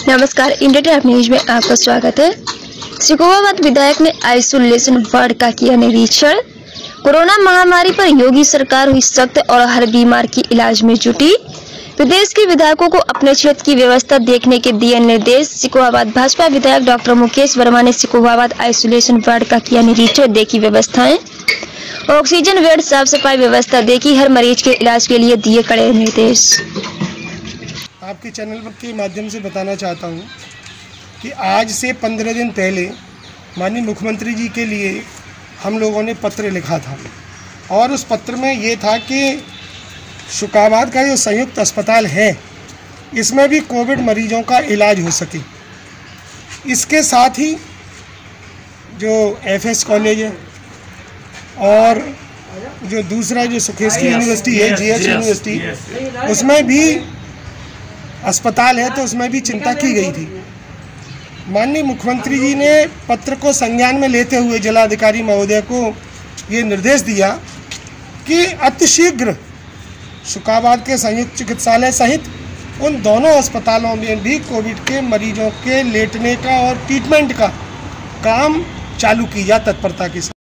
नमस्कार, India top news में आपका स्वागत है। सिकोहाबाद विधायक ने आइसोलेशन वार्ड का किया निरीक्षण। कोरोना महामारी पर योगी सरकार हुई सख्त और हर बीमार की इलाज में जुटी। प्रदेश के विधायकों को अपने क्षेत्र की व्यवस्था देखने के दिए निर्देश। सिकोहाबाद भाजपा विधायक डॉक्टर मुकेश वर्मा ने सिकोहाबाद आइसोलेशन वार्ड का किया निरीक्षण, देखी व्यवस्थाएं, ऑक्सीजन बेड, साफ सफाई व्यवस्था देखी, हर मरीज के इलाज के लिए दिए कड़े निर्देश। आपके चैनल के माध्यम से बताना चाहता हूं कि आज से 15 दिन पहले माननीय मुख्यमंत्री जी के लिए हम लोगों ने पत्र लिखा था और उस पत्र में ये था कि सिकोहाबाद का जो संयुक्त अस्पताल है इसमें भी कोविड मरीजों का इलाज हो सके। इसके साथ ही जो एफएस कॉलेज है और जो दूसरा जो सुखेश की यूनिवर्सिटी है, जीएच यूनिवर्सिटी, उसमें भी अस्पताल है, तो उसमें भी चिंता की गई थी। माननीय मुख्यमंत्री जी ने पत्र को संज्ञान में लेते हुए जिलाधिकारी महोदय को ये निर्देश दिया कि अतिशीघ्र सिकोहाबाद के संयुक्त चिकित्सालय सहित उन दोनों अस्पतालों में भी कोविड के मरीजों के लेटने का और ट्रीटमेंट का काम चालू किया तत्परता के साथ।